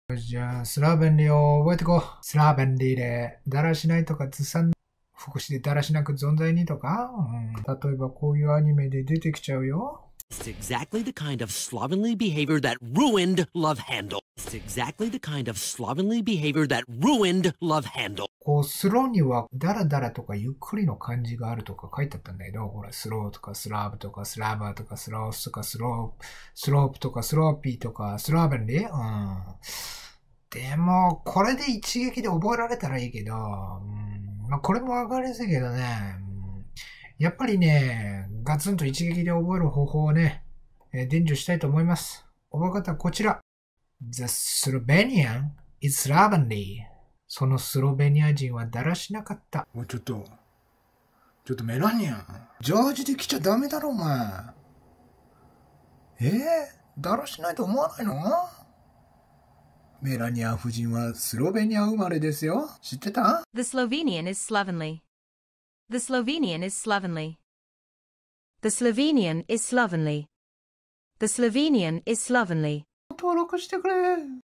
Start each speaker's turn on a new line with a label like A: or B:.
A: じゃあ、スラーベンリーを覚えてこう。スラーベンリーで、だらしないとか、ずさん、福祉でだらしなく存在にとか、例えばこういうアニメで出てきちゃうよ。
B: It's exactly the kind of slovenly behavior that ruined Love Handle. It's exactly the kind of slovenly behavior that ruined Love Handle.
A: こう、スローには、ダラダラとかゆっくりの感じがあるとか書いてあったんだけど、ほら、スローとかスラーブとかスラーバーとかスロースとかスロープとかスローピーとかスローベンリー。でも、これで一撃で覚えられたらいいけど、まあ、これもわかりやすいけどね、やっぱりね、ガツンと一撃で覚える方法をね、伝授したいと思います。覚え方はこちら。The Slovenian is slovenly. そのスロベニア人はだらしなかった。ちょっとメラニアン。ジャージで来ちゃダメだろ、お前。だらしないと思わないの？メラニアン夫人はスロベニア生まれですよ。知ってた？
C: The Slovenian is slovenly. The Slovenian is slovenly. The Slovenian is slovenly. The Slovenian is slovenly.
A: 登録してくれ。